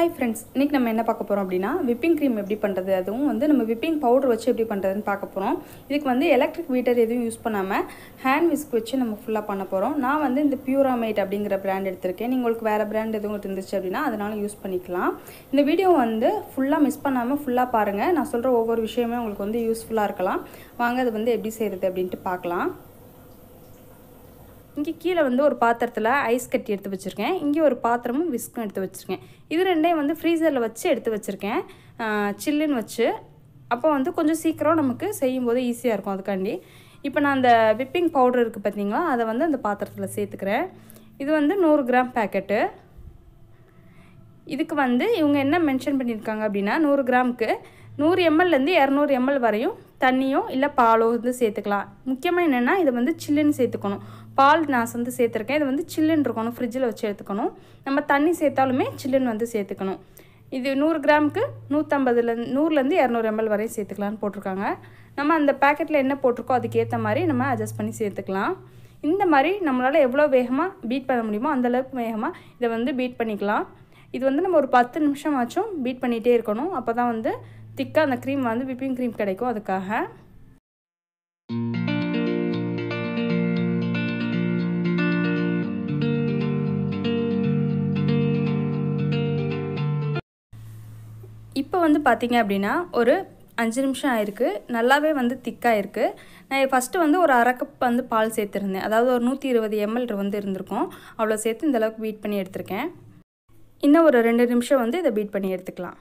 Hi friends, இன்னைக்கு நம்ம என்ன பார்க்க போறோம் அப்படினா whipping cream எப்படி பண்றது அதுவும் வந்து நம்ம whipping powder வச்சு எப்படி பண்றதுன்னு பார்க்க போறோம். இதுக்கு வந்து எலக்ட்ரிக் பீட்டர் எதுவும் யூஸ் பண்ணாம hand whisk வச்சு நம்ம ஃபுல்லா பண்ண போறோம். நான் வந்து இந்த Puramate அப்படிங்கற பிராண்ட் எடுத்துர்க்கேன். உங்களுக்கு வேற பிராண்ட் எதுவும் இருந்துச்சு அப்படினா அதனால யூஸ் பண்ணிக்கலாம். இந்த வீடியோ வந்து ஃபுல்லா மிஸ் பண்ணாம ஃபுல்லா பாருங்க. நான் சொல்ற ஒவ்வொரு விஷயமே உங்களுக்கு வந்து யூஸ்ஃபுல்லா இருக்கலாம். வாங்க அது வந்து எப்படி செய்யறது அப்படினு பார்க்கலாம். இங்க கீழ வந்து ஒரு பாத்திரத்துல ஐஸ் கட்டி எடுத்து வச்சிருக்கேன். இங்க ஒரு பாத்திரமும் விஸ்கும் எடுத்து வச்சிருக்கேன். இது ரெண்டையும் வந்து ஃப்ரீசர்ல வச்சு எடுத்து வச்சிருக்கேன். சில்லுன்னு வச்சு. அப்போ வந்து கொஞ்சம் சீக்கிரம் நமக்கு செய்யும்போது ஈஸியா இருக்கும் அதுக்காண்டி. இப்போ நான் அந்த whipping powder இருக்கு பாத்தீங்களா? அத வந்து அந்த பாத்திரத்துல சேர்த்துக்கிறேன். இது வந்து 100 கிராம் பாக்கெட். இதுக்கு வந்து இவங்க என்ன மென்ஷன் பண்ணிருக்காங்க அப்படினா 100 கிராமுக்கு 100 ml ல இருந்து 200 ml வரையும் தண்ணியோ இல்ல பாலோ வந்து சேர்த்துக்கலாம். முக்கியமா என்னன்னா இது வந்து சில்லுன்னு சேர்த்துக்கணும். பால் நான் வந்து சேர்த்திருக்கேன். இது வந்து சில்லுன்னு இருக்கணும். ஃப்ரிட்ஜ்ல வச்சு எடுத்துக்கணும். நம்ம தண்ணி சேர்த்தாலுமே சில்லுன்னு வந்து சேர்த்துக்கணும். இது 100 கிராமுக்கு 150 ல 100 ல இருந்து 200 ml வரை சேர்த்துக்கலாம்னு போட்டுருக்காங்க. நம்ம அந்த பாக்கெட்ல என்ன போட்டுருக்கோ அதுக்கு ஏத்த மாதிரி நம்ம அட்ஜஸ்ட் பண்ணி சேர்த்துக்கலாம். இந்த மாதிரி நம்மளால எவ்வளவு வேகமா பீட் பண்ண முடியுமோ அந்த அளவுக்கு வேகமா இத வந்து பீட் பண்ணிக்கலாம். இது வந்து நம்ம ஒரு 10 நிமிஷம் ஆச்சும் பீட் பண்ணிட்டே இருக்கணும். அப்பதான் வந்து திக்கா அந்த cream வந்து whipping cream கிடைக்கும் அதுக்காக. இப்போ வந்து பாத்தீங்க அப்படினா ஒரு 5 நிமிஷம் ஆயிருக்கு. நல்லாவே வந்து திக்கா இருக்கு. நான் ஃபர்ஸ்ட் வந்து ஒரு அரை கப் வந்து பால் சேர்த்திருந்தேன். அதாவது ஒரு 120 ml வந்து இருந்திருக்கும். அவ்வளவு சேர்த்து இந்த அளவுக்கு பீட் பண்ணி எடுத்துர்க்கேன். இன்னும் ஒரு 2 நிமிஷம் வந்து இத பீட் பண்ணி எடுத்துக்கலாம்.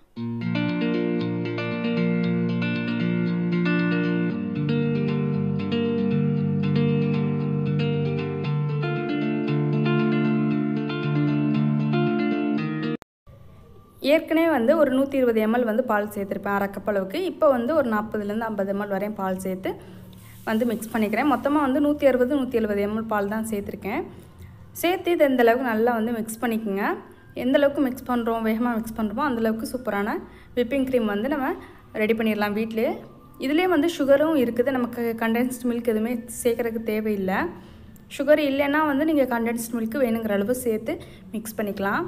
ஏற்கனவே வந்து ஒரு 120 ml வந்து பால் சேர்த்திருப்பேன் அரை கப் அளவுக்கு. இப்போ வந்து ஒரு 40 ல இருந்து 50 ml வரை பால் சேர்த்து வந்து mix பண்ணிக்கிறேன். மொத்தமா வந்து 160 170 ml பால் தான் சேர்த்திருக்கேன். சேர்த்து இத இந்த அளவுக்கு நல்லா வந்து mix பண்ணிக்கங்க. எந்த அளவுக்கு mix பண்றோம் வேகமா mix பண்றோமோ அந்த அளவுக்கு சூப்பரான whipping cream வந்து நம்ம ரெடி பண்ணிரலாம் வீட்லயே. இதுலயே வந்து சுகரும் இருக்குது. நமக்கு கண்டென்ஸ்ட் milk எதுமே சேர்க்கறதுக்கு தேவையில்லை. சுகர் இல்லனா வந்து நீங்க கண்டென்ஸ்ட் milk வேணுங்கிற அளவு சேர்த்து mix பண்ணிக்கலாம்.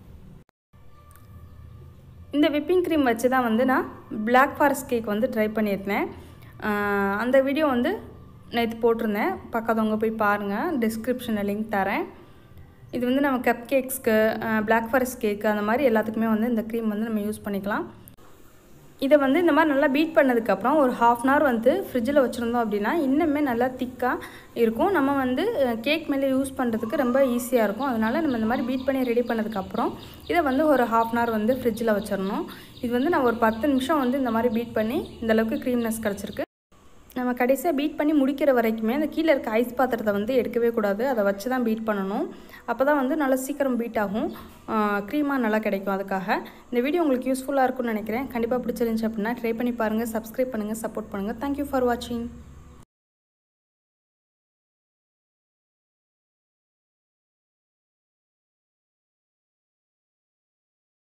இந்த whipping cream வச்சு தான் வந்து நான் black forest cake வந்து ட்ரை பண்ணிருந்தேன். அந்த வீடியோ வந்து நேத்து போட்டுருந்தேன். பார்க்காதவங்க போய் பாருங்க. டிஸ்கிரிப்ஷன்ல லிங்க் தரேன். இது வந்து நம்ம கப் கேக்ஸ்க்கு black forest cake அந்த மாதிரி எல்லாத்துக்குமே வந்து இந்த cream வந்து நம்ம யூஸ் பண்ணிக்கலாம். இத வந்து இந்த மாதிரி நல்லா பீட் பண்ணதுக்கு அப்புறம் ஒரு 1/2 hour வந்து ஃப்ரிட்ஜ்ல வச்சிருந்தோம் அப்படினா இன்னுமே நல்லா திக்கா இருக்கும். நம்ம வந்து கேக் மேல யூஸ் பண்றதுக்கு ரொம்ப ஈஸியா இருக்கும். அதனால நம்ம இந்த மாதிரி பீட் பண்ணி ரெடி பண்ணதுக்கு அப்புறம் இத வந்து ஒரு 1/2 hour வந்து ஃப்ரிட்ஜ்ல வச்சிரணும். இது வந்து நான் ஒரு 10 நிமிஷம் வந்து இந்த மாதிரி பீட் பண்ணி இந்த அளவுக்கு க்ரீம்னஸ் கிடைச்சிருக்கு. நம்ம கடைசியா பீட் பண்ணி முடிக்கிற வரைக்குமே அந்த கீழ இருக்க ஐஸ் பாத்திரத்தை வந்து எடுக்கவே கூடாது. அத வச்சு தான் பீட் பண்ணனும். அப்பதான் வந்து நல்லா சீக்கிரம் பீட் ஆகும். க்ரீமா நல்லா கிடைக்கும் அதுக்காக. இந்த வீடியோ உங்களுக்கு யூஸ்ஃபுல்லா இருக்கும்னு நினைக்கிறேன். கண்டிப்பா பிடிச்சிருந்துச்சு அப்படினா ட்ரை பண்ணி பாருங்க. Subscribe பண்ணுங்க, சப்போர்ட் பண்ணுங்க. Thank you for watching.